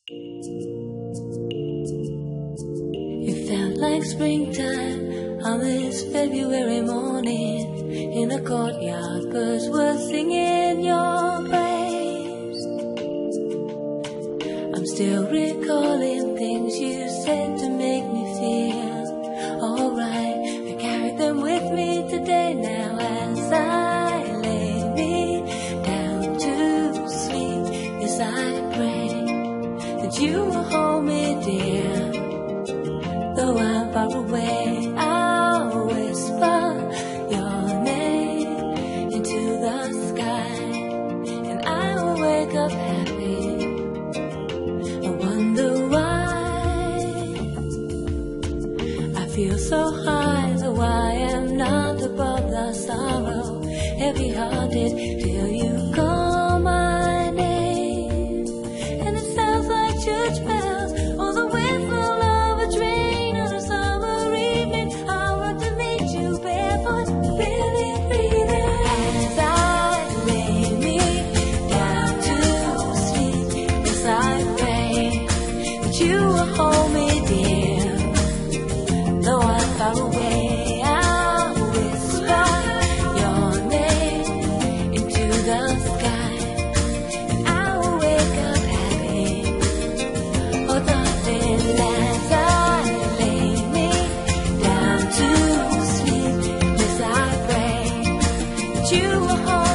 It felt like springtime on this February morning. In a courtyard, birds were singing your praise. I'm still recalling things you said to make me feel alright. I carry them with me today now as I lay me down to sleep. Yes, I pray that you will hold me dear. Though I'm far away, I'll whisper your name into the sky, and I will wake up happy. I wonder why I feel so high, though I am not above the sorrow. Heavy-hearted till you call my name, and it sounds like church bells or the whistle of a train on a summer evening. I want to meet you barefoot, barely breathing, as I lay me down to sleep. Yes, I pray that you will hold me dear. Though I'm far away, I'll whisper your name into the sky, and I will wake up happy. Oh, darling, as I lay me down to sleep, yes, I pray that you will hold